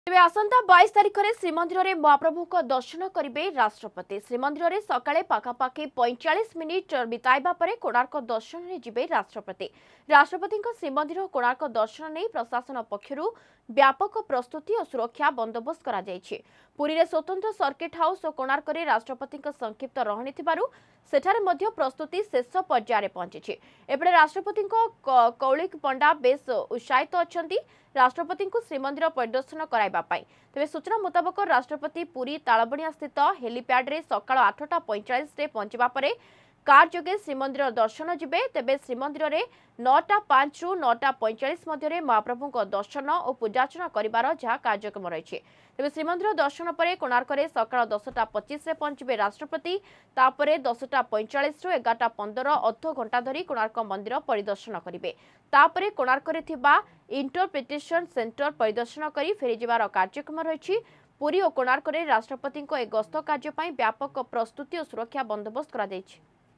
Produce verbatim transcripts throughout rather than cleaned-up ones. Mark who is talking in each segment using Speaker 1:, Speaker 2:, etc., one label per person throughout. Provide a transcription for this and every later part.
Speaker 1: तेज आसंता बाईस तारिख में श्रीमंदिर में महाप्रभु को दर्शन करेंगे राष्ट्रपति। श्रीमंदिर में सकाळे पाखापाखि पैंतालीस मिनिट बिताइबा परे कोणार्क दर्शन में जिबे राष्ट्रपति। राष्ट्रपति श्रीमंदिर कोणार्क दर्शन नहीं प्रशासन पक्षरु व्यापक प्रस्तुति और सुरक्षा बंदोबस्त करा जायछि। पुरी रे स्वतंत्र सर्किट हाउस और कोणार्क रे राष्ट्रपति संक्षिप्त रहनी थिबारु सेठारे मध्य प्रस्तुति शेष पर्याय पहुंची। एपटे राष्ट्रपति कौलिक पंडा बेस उत्साहित अछंती राष्ट्रपति को श्रीमंदिर परिदर्शन कराइबा पाई। तेबे सूचना मुताबक राष्ट्रपति पुरी तालबणिया स्थित हेलीपैड रे सकाळ आठटा पैंतालीस रे पहुंचबा परे कार जोगे श्रीमंदिर दर्शन जिबे। तेबे श्रीमंदिर रे नौटा पांच रु नौटा पैंतालीस मध्य महाप्रभु को दर्शन और पूजार्चना करिबार जहा कार्यक्रम रही। तेबे श्रीमंदिर दर्शन पर कोणार्क रे सकाळ दसटा पच्चीस रे पहुंचबे राष्ट्रपति। तापरे दसटा पैंतालीस रु एगारटा पंदर अर्ध घंटा धरी कोणार्क मंदिर परिदर्शन करिबे। तापरे कोणार्क रे थिबा इंटरप्रिटेशन सेंटर परिदर्शन करी फेरी जिबार कार्यक्रम रही। पुरी और कोणार्क रे राष्ट्रपति को एक गस्त कार्य पई व्यापक प्रस्तुति और सुरक्षा बंदोबस्त करा जायछि।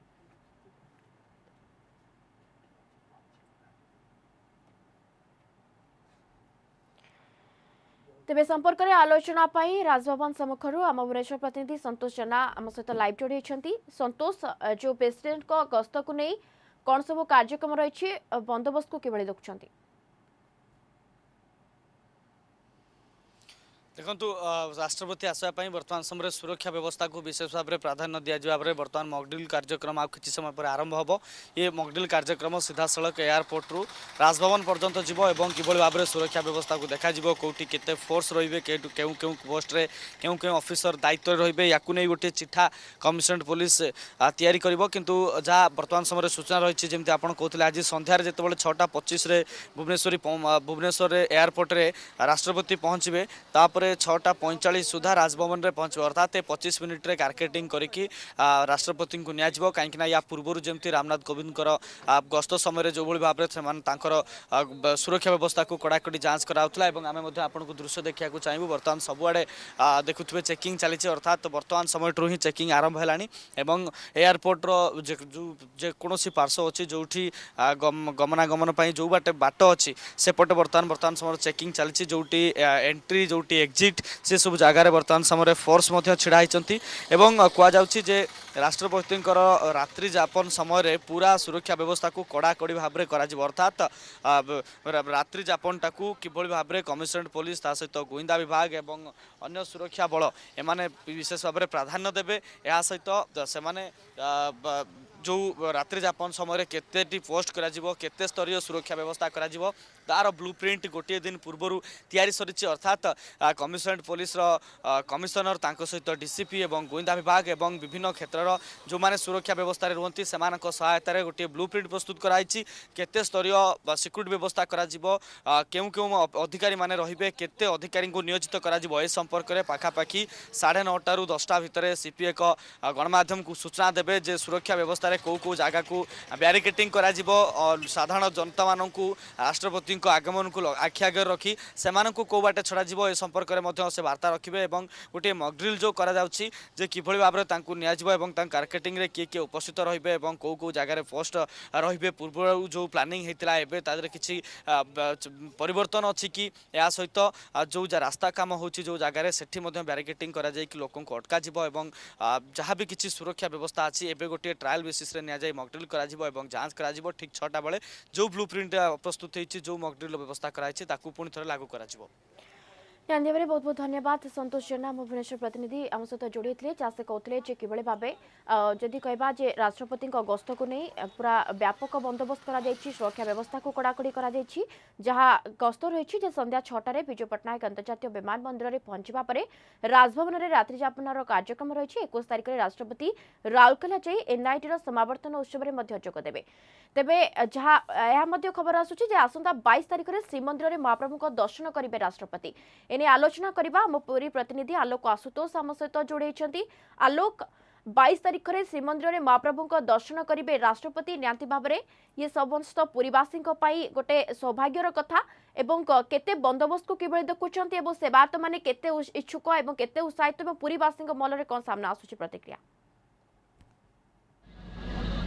Speaker 1: तेबे संपर्क में आलोचना पाई राजभवन सम्मुखर आम भुवनेश्वर प्रतिनिधि संतोष जेना आम सहित लाइव जोड़ी होती। संतोष, जो प्रेसिडेंट को गस्त को नहीं कौन सब कार्यक्रम रही बंदोबस्त को किभली देखुछंती?
Speaker 2: देखु राष्ट्रपति आसवाई बर्तमान समय सुरक्षा व्यवस्था को विशेष भाव में प्राधान्य दिया बर्तमान मॉकड्रिल कार्यक्रम आ कि समय पर आरंभ हम। ये मॉकड्रिल कार्यक्रम सीधा सड़क एयरपोर्ट रु राजभवन पर्यंत जीव एवं किभली भाव में सुरक्षा व्यवस्था को देखा कौटी केते फोर्स रे केउ केउ पोस्ट रे केउ केउ ऑफिसर दायित्व रे या गोटे चिठा कमिशनरेट पुलिस तैयारी करिवो। किंतु जहाँ बर्तमान समय सूचना रही जमी आप कहते आज सन्धार जिते छटा पच्चीस भुवनेश्वर भुवनेश्वर एयरपोर्ट रे राष्ट्रपति पहुँचे तापर छटा पैंचाश सुधा राजभवन में पहुँचे अर्थात पच्चीस मिनिट रे मार्केटिंग करके राष्ट्रपति को नियाजिबो। कहीं या पूर्व जमी रामनाथ कोविंद गस्त समय जो भाव में सुरक्षा व्यवस्था को कड़ाकड़ी जांच कराउथला एवं आमे मध्ये आपनको दृश्य देखा चाहिए। बर्तमान सबुआड़े देखुए चेकिंग चली अर्थात बर्तमान समय ही चेकिंग आरंभ है एवं एयरपोर्ट जेकोसी पार्श्व अच्छी जो गमनागमन जो बाटे बाट अच्छी सेपटे बर्तमान बर्तमान समय चेकिंग चली जो एंट्री जो एग्जिट से सब जगार बर्तमान समय फोर्स छिड़ा होती कहुचे राष्ट्रपति रात्रि जापन समय पूरा सुरक्षा व्यवस्था को कड़ाकड़ी भाव में करा अर्थात रात्रि जापन टाकू किभली भाव में कमिशनरेट पुलिस ता सहित गुइंदा विभाग एवं अन्य सुरक्षा बल एमाने विशेष भाव में प्राधान्य देवे। या सहित से जो रात्रि जापन समय केते पोस्ट करा केते स्तरीय सुरक्षा व्यवस्था करा तार ब्लूप्रिंट गोटे दिन पूर्व तैयारी सरी अर्थात कमिशनरेट पुलिस कमिशनर तांको सहित डीसीपी एवं गुइंदा विभाग एवं विभिन्न क्षेत्र जो माने सुरक्षा व्यवस्था रुहति से सहायतार गोटे ब्लूप्रिंट प्रस्तुत कराई केते स्तरीय सिक्यूरिटी व्यवस्था करा केउ केउ अधिकारी माने रहिबे केते अधिकारी को नियोजित करा ए संपर्क में पाखापाखि साढ़े नौटा रु दसटा भितर सीपी एक गणमाध्यम को सूचना देवे जे सुरक्षा व्यवस्था कौ कौ जगह को बैरिकेटिंग करा और साधारण जनता मान राष्ट्रपति आगमन को आखि आगे रखी से कौ बाटे छड़ा ए संपर्क में से वार्ता रखिए और गोटे मॉकड्रिल जो करा किभली भाव में नियाजिबो मार्केटिंग रे किए किए उपस्थित रहिबे एवं कौ कौ जगह पोस्ट रहिबे पूर्व जो प्लानिंग होता है तादरे किछि परिवर्तन अच्छी कि या सहित जो रास्ता काम होची जो जगह सेठी मध्य बैरिकेटिंग करा जाय कि लोकों को अटका जिवो एवं जहाँ भी किछि सुरक्षा व्यवस्था अच्छी एबे गोटे ट्रायल बेसिस रे निया जाय मॉकड्रिल करा जिवो एवं जांच करा जिवो ठीक छटा बेले जो ब्लूप्रिंट प्रस्तुत होईछि जो मॉकड्रिल व्यवस्था कराई ताकू पुणी थोड़े लागू करा जिवो।
Speaker 1: जानदेव बहुत बहुत धन्यवाद संतोष जेना भुवनेश्वर प्रतिनिधि आम सहित जोड़ी थे चाषे कहते कि भाव जदि कहबा जे राष्ट्रपति गस्त को नहीं पूरा व्यापक बंदोबस्त करा सुरक्षा व्यवस्था को कड़ाकड़ी करा जहाँ गस्त रही संध्या छटार विजु पट्टनायक अंतर्जातीय विमान बंदर में पहुंचा पर राजभवन में रात्रि जापन कार्यक्रम रही। इक्कीस तारिख में राष्ट्रपति राउरकेला जाई एनआईटी समावर्तन उत्सव में जोगदेवे। तेबे जहाँ यह खबर आसूची आसंता बाईस तारिख में श्रीमंदिर में महाप्रभु को दर्शन करेंगे राष्ट्रपति। एने आलोचना करबा आम पुरी प्रतिनिधि आलोक आशुतोष आम सहित जोड़ी। आलोक, बाईस तारिख में श्रीमंदिर में महाप्रभु को दर्शन करेंगे राष्ट्रपति निहांती भाव में ये समस्त पुरीवासी गोटे सौभाग्यर कथा एवं केते बंदोबस्त को किभली देखुछंती एवं सेवायत माने केते इच्छुक एवं केते उत्साहित एवं पुरीवासी मन में कौन सामना आसुची प्रतिक्रिया?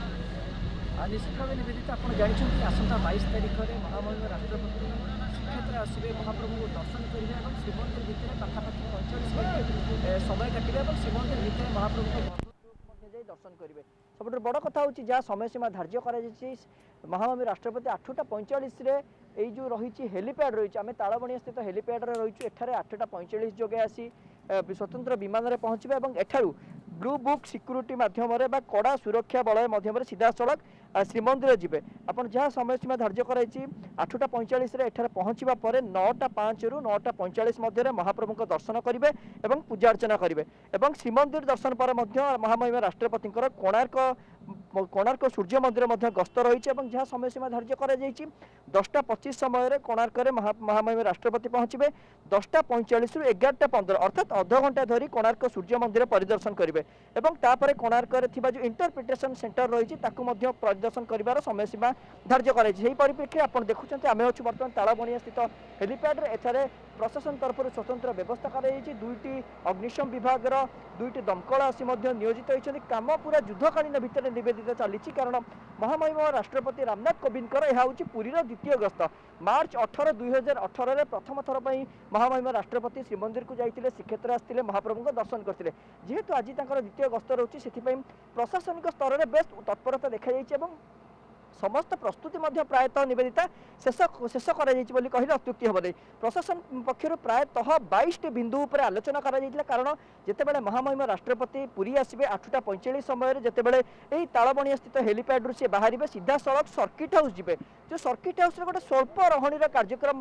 Speaker 3: निश्चित भाव निवेदित आप जानते आसंता बाईस तारिख में महामहिम राष्ट्रपति मैंने आसवे महाप्रभु को दर्शन करेंगे और श्रीमंदिर भितर पाखापाखि पैंतालीस मिनट समय काटे और श्रीमंदिर भितर महाप्रभु को दर्शन करेंगे। सब बड़ कथा हूँ जहाँ समय सीमा धार्य कर महामहिम राष्ट्रपति आठटा पैंचाश जो रही हेलीपैड रही आम तालबणिया स्थित हेलीपैड रही एठार आठटा पैंचाश जोगे आसी स्वतंत्र विमान में पहुँचे और एठारू ब्लू बुक सिक्यूरीटी माध्यम कड़ा सुरक्षा बलय मध्यम सीधा सड़क श्रीमंदिर जीवे आपन जहाँ समय सीमा धार्य कराई आठटा पैंचाश एठार पहुँचा पर नौटा पाँच रु नौटा पैंचाश मध्य महाप्रभु को दर्शन करेंगे और पूजा अर्चना करेंगे और श्रीमंदिर दर्शन पर महामहिम राष्ट्रपति कोणार्क कोणार्क सूर्य मंदिर गस्त रही जहाँ समय सीमा धार्य कर दसटा पच्चीस समय कोणार्क महामहिम राष्ट्रपति पहुँचे दसटा पैंचाश रु एगारटा पंद्रह अर्थात अध घंटा धरी कोणार्क सूर्य मंदिर परिदर्शन करेंगे और कोणार्क जो इंटरप्रिटेशन सेंटर रही परिदर्शन कर समय सीमा धार्य कर परिप्रेक्षी आप देखुं आम अच्छे बर्तमान तालबणिया स्थित हेलीपैड एठारे प्रशासन तरफ स्वतंत्र व्यवस्था कर दुईटी अग्निशम विभाग दुईटी दमकल आसी नियोजित होती कम पूरा युद्धकालीन भितर निवेदित चली कारण महामहिम राष्ट्रपति रामनाथ कोविंद यह हूँ पुरी द्वितीय गस्त मार्च अठर दुई हजार अठर प्रथम थर पर महामहिम राष्ट्रपति श्रीमंदिर को जाते श्रीक्षेत्र आसते महाप्रभु को दर्शन करते जेहेतु आज द्वितीय गस्त रोचे से प्रशासनिक स्तर में बेस तत्परता देखा समस्त प्रस्तुति प्रायतः निवेदिता शेष शेष कहले अत्युक्ति हम नहीं प्रशासन पक्षर प्रायतः बाईस बिंदु पर आलोचना करा कारण जितेबाला महामहिम राष्ट्रपति पुरी आसवे आठटा पैंचाश समय जितेबाला यही तालबणिया स्थित हेलीपैड सी बाहर सीधा सड़क सर्किट हाउस जीवे जो सर्किट हाउस गोटे स्वल्प रहणी कार्यक्रम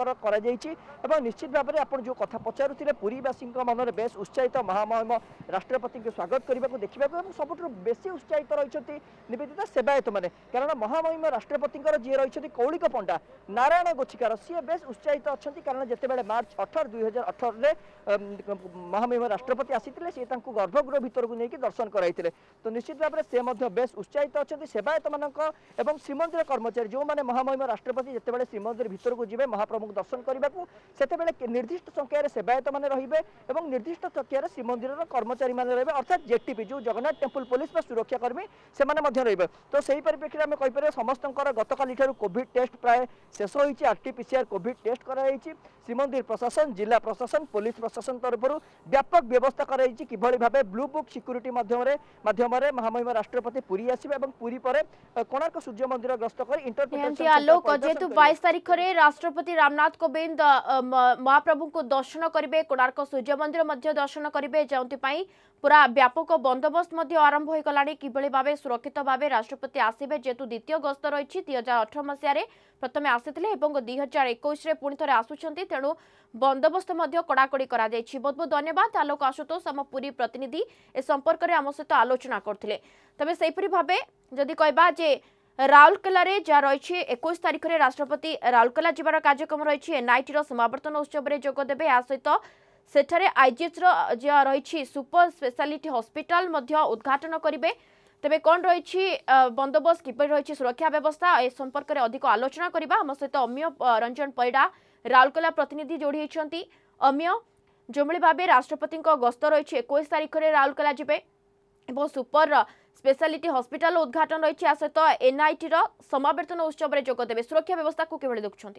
Speaker 3: निश्चित भाव में आप जो कथा पचारुले पुरीवासी मन में बेस उत्साहित महामहिम राष्ट्रपति को स्वागत करने को देखा सब बेसी उत्साहित रही निवेदिता सेवायत मैंने कारण महामहिम राष्ट्रपति जी रही कौलिक पंडा नारायण गोछिकार सी बेस उत्साहित अच्छा कारण जितेबाला मार्च अठर दुई हजार अठर महामहिम राष्ट्रपति आसीते सी गर्भगृह भितर को लेकिन दर्शन कराई तो निश्चित भाव में से बेस उत्साहित अच्छा सेवायत मान श्रीमंदिर कर्मचारी जो मैंने महामहिम राष्ट्रपति जितेबाला श्रीमंदिर भितर को जी महाप्रभु को दर्शन करने को से निर्दिष्ट संख्यार सेवायत मैंने रे निर्दिष्ट संख्यार श्रीमंदिर कर्मचारी मैंने रे अर्थात जेटीपी जो जगन्नाथ टेम्पल पुलिस सुरक्षाकर्मी से रे तो सही परिप्रेक्षी में कहीपर समस्त गतकाली कोविड टेस्ट प्राय शेष होती आरटीपीसीआर कोविड टेस्ट कराई श्रीमंदिर प्रशासन जिला प्रशासन पुलिस प्रशासन तरफ व्यापक व्यवस्था कराई किभली भाव ब्लू बुक सिक्यूरीटी माध्यम माध्यम महामहिम राष्ट्रपति पुरी आसवे और पुरी पर कोणार्क सूर्य मंदिर गस्त कर इंटरप्रिटेशन
Speaker 1: आलोक जेहेतु बाईस तारीख में राष्ट्रपति रामनाथ कोविंद महाप्रभु को दर्शन करेंगे कोणार्क सूर्य मंदिर दर्शन करेंगे जो पूरा व्यापक बंदोबस्त आरंभ हो गला किभली भाव सुरक्षित भाव राष्ट्रपति आसवे जेहेतु द्वितीय गस्त रही दुई हजार अठर मसीह प्रथम आसीते दुई हजार इक्कीस पुणी थे आसुंच तेणु बंदोबस्त कड़ाकड़ी कर बहुत बहुत धन्यवाद आलोक आशुतोष आम पुरी प्रतिनिधि ए संपर्क में आम सहित आलोचना करते तेज से भाव जदि कहबा जे राउरकेला जहाँ रही इक्कीस तारीख में राष्ट्रपति राउरकेला जीवार कार्यक्रम रही एनआईटी समावर्तन उत्सव में जोगदेवे आ सहित सेठारे आईजीएच जहाँ रही सुपर स्पेशलिटी हॉस्पिटल उद्घाटन करेंगे तेबे कौन रही बंदोबस्त किपर रही सुरक्षा व्यवस्था ए संपर्क में अधिक आलोचना करबा हम सहित अम्य रंजन परिडा राउरकेला प्रतिनिधि जोड़ी होती अम्य जो भाव राष्ट्रपति गस्त रही इक्कीस तारीख में राउरकेला जीवे और सुपर स्पेशलिटी हॉस्पिटल उद्घाटन रही आ सहित एनआईटी समावर्तन उत्सव में जोगदेवे सुरक्षा व्यवस्था को किभली देखुछंती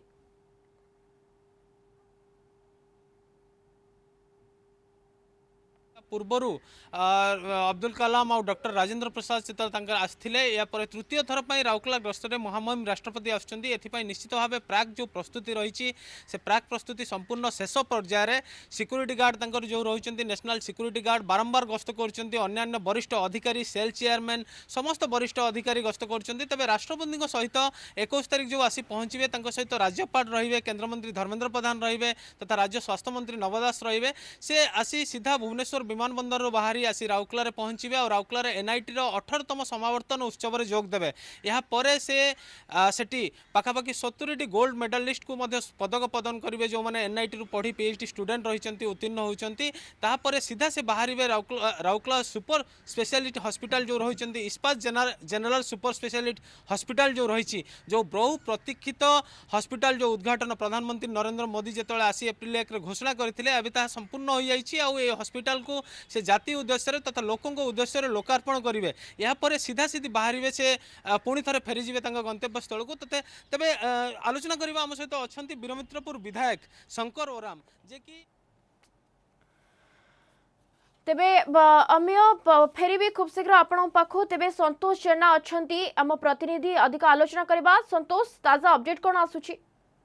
Speaker 4: पूर्वर अब्दुल कलाम और डॉक्टर राजेंद्र प्रसाद चितर आसते या तृतीय थर पर राउरकेला गस्त में महामहिम राष्ट्रपति आसपाई निश्चित भाव प्राक जो प्रस्तुति रही से प्राक प्रस्तुति संपूर्ण शेष पर्यायर सिक्यूरीटी गार्ड जो रही नेशनल सिक्यूरीटी गार्ड बारंबार गस्त कर वरिष्ठ अधिकारी सेल चेयरमैन समस्त वरिष्ठ अधिकारी गस्त कर राष्ट्रपति सहित इक्कीस तारीख जो आसी पहुँचे सहित राज्यपाल रे केन्द्रमंत्री धर्मेन्द्र प्रधान रे तथा राज्य स्वास्थ्य मंत्री नव दास रे से आसी सीधा भुवनेश्वर विमान बंदर बाहरी आसी राउरकेला पहुँचे और राउरकेला एनआईटी अठरतम समावर्तन उत्सव में जोगदेवे यापर से सेठी पाखापाखि सत्तरी गोल्ड मेडालिस्ट को पदक प्रदान करेंगे जो मैंने एनआईटी रू पढ़ी पीएचडी स्टूडेंट रही उत्तीर्ण होती सीधा से बाहर राउरकेला सुपर स्पेशलिटी हॉस्पिटल जो रही इस्पात जनरल सुपर स्पेशलिटी हॉस्पिटल जो रही जो बहु प्रतीक्षित हॉस्पिटल जो उद्घाटन प्रधानमंत्री नरेंद्र मोदी जो आसी एप्रिल एक घोषणा करते संपूर्ण हो जाए हॉस्पिटल को से जाति उद्देश्य तथा लोकों उद्देश्य लोकार्पण करेंगे यापर सीधा सीधी बाहर से पुणी थे फेरीजे गंतव्य स्थल को तथे तेज आलोचना करने आम सहित अच्छा वीरमित्रपुर विधायक शंकर ओराम जे कि
Speaker 1: तेबे अमिय फेरबी खूब शीघ्र आपण पाखु तेबे संतोष जेना अच्छी आम प्रतिनिधि अधिक आलोचना करबा संतोष ताजा अपडेट कौन आसुची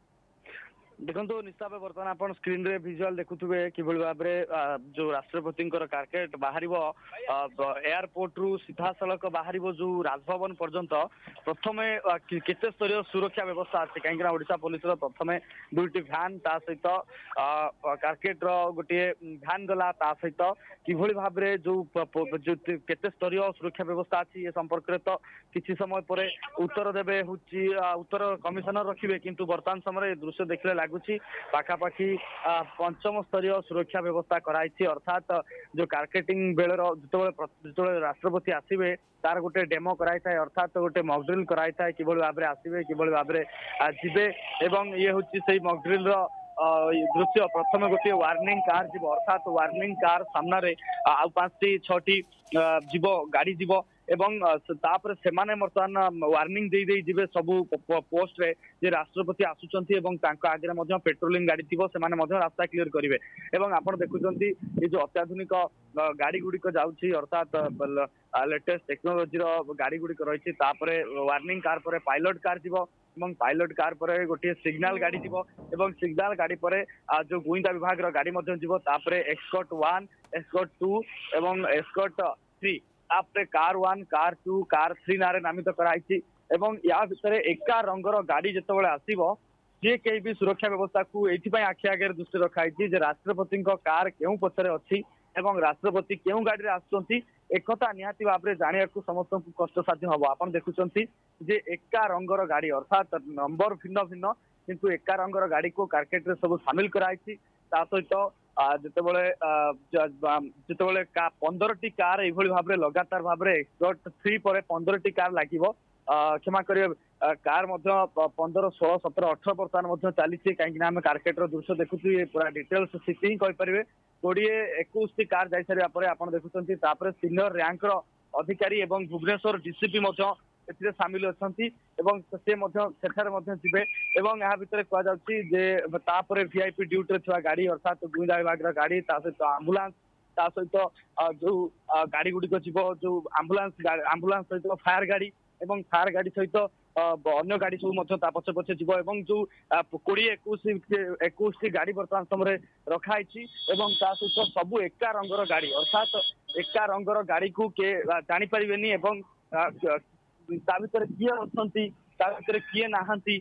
Speaker 5: देखो निश्चय बर्तमान आप स्क्रीन रे विजुअल देखुवे कि भाव में जो राष्ट्रपति कारकेट बाहर एयरपोर्ट रु सीधा सड़क बाहर जो राजभवन पर्यंत प्रथम केते स्तरीय सुरक्षा व्यवस्था अच्छे कहीं ओडिशा पुलिस प्रथम दुईटी भ्यान ता सहित कारकेट गोटे भ्यान गला ता सहित किभली भाव में जो केते स्तरीय सुरक्षा व्यवस्था अच्छी ये संपर्क तो किसी समय पर उत्तर देवे हूँ उत्तर कमिशनर रखिए किंतु वर्तमान समय दृश्य देखने लगुच पाखापाखि पंचम स्तरीय सुरक्षा व्यवस्था कराई अर्थात जो मार्केटिंग बेलर जो राष्ट्रपति आसवे तार गोटे डेमो कराई था अर्थात गोटे मॉकड्रिल कराई था कि भाव में आसवे कि भाव में जीवे एवं ये हूँ से मॉकड्रिल दृश्य प्रथम गोटे वार्निंग कार जीव अर्थात वार्निंग कार सामने आ पांचटी छटी जीव गाड़ी जीव एवं तापर सेमाने वर्तमान वार्निंग दे दे जिवे सबु पोस्ट रे जे राष्ट्रपति आसुचंती एवं तांको आगे मध्य पेट्रोलिंग गाड़ी थिबो सेमाने मध्य रास्ता क्लियर करिवे एवं आपण देखुचंती ये जो अत्याधुनिक गाड़ी गुडी को जाउची अर्थात लेटेस्ट टेक्नोलॉजी रो गाड़ी गुडी को रहिछि तापरे वार्निंग कार परे पायलट कार जीवो एवं पायलट कार परे गोटे सिग्नल गाड़ी जीवो एवं सिग्नल गाड़ी परे जो गोइंदा विभाग रो गाड़ी मध्य जीवो तापरे एस्कॉर्ट वन एस्कॉर्ट टू एवं एस्कॉर्ट थ्री आपरे car one car two car three नारे नामित कराई एवं या भितर एका रंगर गाड़ी जिते आसो जे कहीं भी सुरक्षा व्यवस्था को ये आखि आगे दृष्टि रखाई राष्ट्रपति कार क्यों पछरे अच्छी एवं राष्ट्रपति क्यों गाड़ी आसुंच एकता निहाती भाव में जाना समस्त को कष्टसाध्य हम आप देखुं जे एका रंगर गाड़ी अर्थात नंबर भिन्न भिन्न किंतु एका रंगर गाड़ी को कारकेट रे सब सामिल कराई सहित जितेबाला जितेबाला पंद्रह टी कार ये भाव में लगातार भाव में एक्सपर्ट थ्री पर पंद्रह टी कार लगे क्षमा करें कार पंद्रह षोल सतर अठर बर्तमान चली कहीं आम कारकेट दृश्य देखुचे पूरा डिटेल्स स्थिति ही कहींपर कोड़े एकुश टी कार जाई सारा आप देखुं सीनियर रैंक अधिकारी और भुवनेश्वर डीसीपी एथिरे सामिल अच्छी एवं से जीवे एवं यहाँ भितर कहुचे तापर वीआईपी ड्यूटी रे गाड़ी अर्थात गुइंदा विभाग गाड़ी सहित आंबुलांस सहित जो गाड़ी गुड़िक जीव जो आंबुलांस आंबुलांस सहित फायर गाड़ी एवं फायर गाड़ी सहित अन्य गाड़ी सब पछे पछे जीव एवं जो कोड़े एकुश एकुश गाड़ी बर्तमान समय रखाई सहित सबू एका रंगर गाड़ी अर्थात एका रंगर गाड़ी को किए जानीपारे एवं ता भर किए अच्छा किए नहांती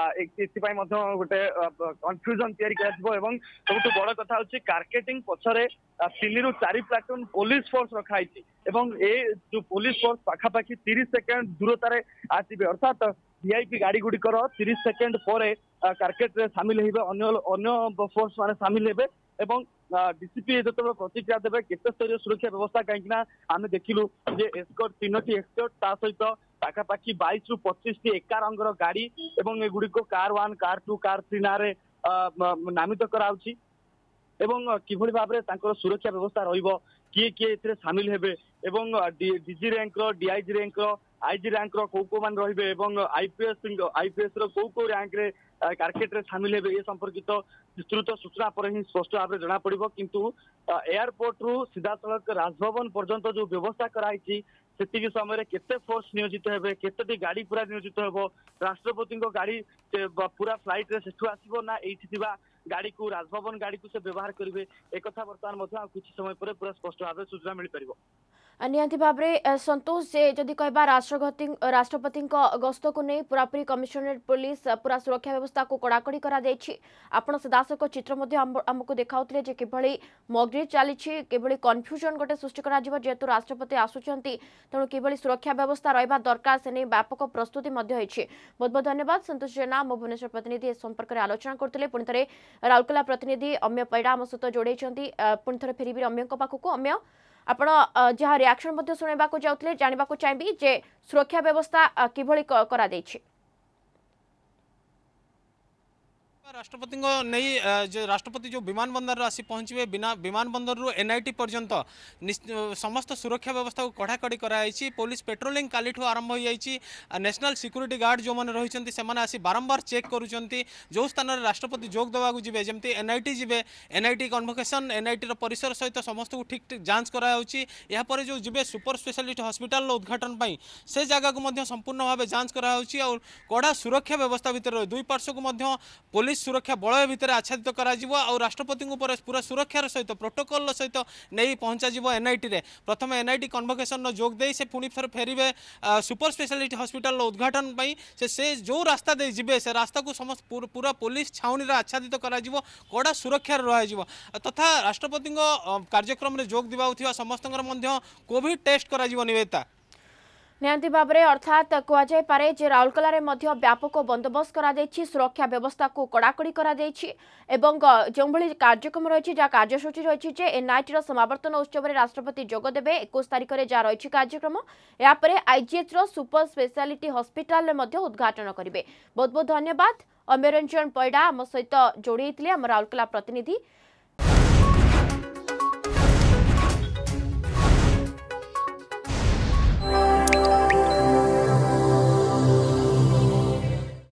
Speaker 5: गोटे कन्फ्यूजन तैयारी सब बड़ कथा हूँ कारकेटिंग पछरे तीन रु चार प्लाटून पुलिस फोर्स रखाई ए जो पुलिस फोर्स पाखापाखि तीस सेकेंड दूरतार आसवे अर्थात वीआईपी गाड़ी गुड़िकर तीस सेकेंड पर कारकेट रे सामिल अन्य फोर्स माने सामिल हेबे एवं डीसीपी जो प्रतिक्रिया देवे केते स्तरीय सुरक्षा व्यवस्था कहीं आम देखिलु जे एस्कॉर्ट तीन टी एस्कॉर्ट ता सहित पाखापाखि बाईस रु पच्चीस टी एका रंगर गाड़ी एवं एगुड़िक car one car two car three नारे नामित कराउछि एवं किभली भाव में सुरक्षा व्यवस्था रहिबो किए किए सामिल हेबे एवं DG rank DIG rank IG rank कौ कौ मान रहिबे एवं आईपीएस आईपीएस रो कौ कौ रैंक रे कारकेट रे सामिल हेबे ये संपर्कित विस्तृत सूचना पर ही स्पष्ट भाव में जना पड़िबो किंतु एयरपोर्ट रु सीधा सड़क राजभवन पर्यंत जो व्यवस्था कराई से समय केते फोर्स नियोजित हेबे केते गाड़ी पूरा नियोजित हेबो राष्ट्रपति गाड़ी पूरा फ्लाइट रे सेठु आसीबो ना एठी थिबा गाड़ी को राजभवन गाड़ी को से व्यवहार करेंगे एक बर्तमान कुछ समय पर पूरा स्पष्ट भाव सूचना मिल पार
Speaker 1: निहांती भाव में संतोष जे जदि कहबा राष्ट्रपति राष्ट्रपति गस्त को नहीं पूरापूरी कमिशनरेट पुलिस पूरा सुरक्षा व्यवस्था को कड़ाकड़ी करा देछि आपण सदासक चित्र मध्ये हमको देखाउतले जे किभली मॉकड्रिल चली किभली कन्फ्यूजन गोटे सृष्टि करा जिवो जेतु राष्ट्रपति आसुचंती तेणु किभली सुरक्षा व्यवस्था रहिबा दरकार से नहीं व्यापक प्रस्तुति मध्ये होइछि बहुत बहुत धन्यवाद संतोष जेना मो भुवनेश्वर प्रतिनिधि ए संपर्क में आलोचना करथिले पुणी थरे राउरकेला प्रतिनिधि अम्य पैडा आम सहित जोड़ेइछंती पुणी थरे फेरिबी अम्य पाखक अम्य आपण जहाँ रिएक्शन मध्ये सुनेबा को जाउतले जानिबा को चाहबी जे सुरक्षा व्यवस्था किभली करा देछि
Speaker 4: राष्ट्रपति नहीं अ, जो राष्ट्रपति जो विमान बंदर आसी पहुंचे बिना विमान बंदर रु एनआईटी पर्यंत समस्त सुरक्षा व्यवस्था को कड़ाकड़ी कराई पुलिस पेट्रोलिंग काली आरंभ हो जाइए नेशनल सिक्यूरीटी गार्ड जो मैंने रही से आसी बारंबार चेक करुँच जो स्थान में राष्ट्रपति जोग देवाक जी जमी एनआईटी जी एनआईटी कन्वोकेशन एनआईटी परिसर सहित समस्त को ठीक ठीक जांच करापर जो जी सुपर स्पेशलिटी हॉस्पिटल उद्घाटन पर से जगह को संपूर्ण भाव जांच कराई और कड़ा सुरक्षा व्यवस्था भितर दुई पार्श्व को पुलिस सुरक्षा बलय भितर आच्छादित करा और राष्ट्रपति पूरा सुरक्षार सहित प्रोटोकॉल सहित नहीं पहुंचा एनआईटी रे प्रथम एनआईटी कन्वोकेशन जोग दे से पुणी फेर फेरबे सुपर स्पेशलिटी हॉस्पिटल उद्घाटन पाई से से जो रास्ता दे जिबे से रास्ता को समस्त पूरा पुलिस छाउनी रे आच्छादित करा कड़ा सुरक्षा रहा तथा राष्ट्रपति कार्यक्रम रे जोग दिवा समस्तंकर मध्य कोविड टेस्ट करा निवेदिता
Speaker 1: निहांती भाव में अर्थात कहुए जे राउरकेला में व्यापक बंदोबस्त करा सुरक्षा व्यवस्था को कड़ाकड़ी करा एवं जो भली कार्यक्रम रही जहाँ कार्यसूची रही एनआईटी समावर्तन उत्सव में राष्ट्रपति जोगदेवे इक्कीस तारीख में जहाँ रही कार्यक्रम यापर आईजीएच रो सुपर स्पेशलिटी हॉस्पिटल में उद्घाटन करेंगे। बहुत बहुत धन्यवाद अमरंजन पैडा आम सहित जोड़ी आम राउरकेला प्रतिनिधि।